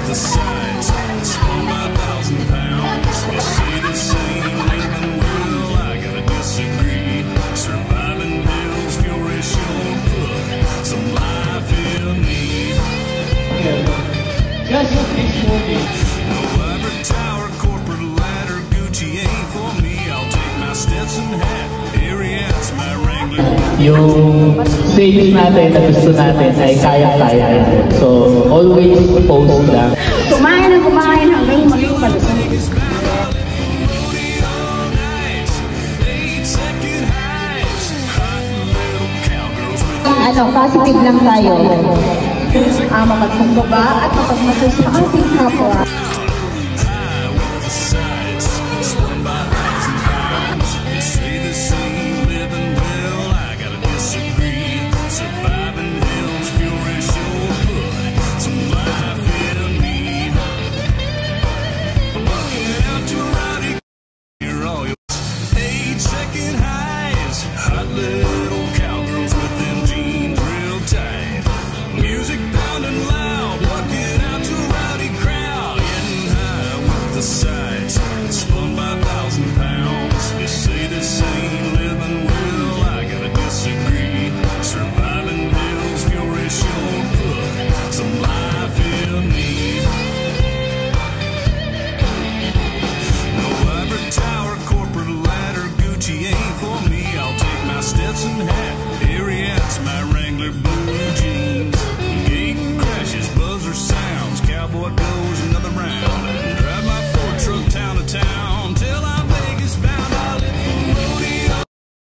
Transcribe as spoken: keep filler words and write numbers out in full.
the sights, spun my thousand pounds. You say the same, Nathan, well, I gotta disagree. Surviving hell's fury sure put some life in me. Just this movie. No ivory tower, corporate ladder, Gucci ain't for me. I'll take my Stetson hat, Ariat's my Wrangler. Yung sales natin na gusto natin ay kaya-kaya. So, always post lang. Kumain na kumain hanggang maging malusog. Ano, positive lang tayo. Ah, mapagkumbaba at mapagmatos sa ating kapwa.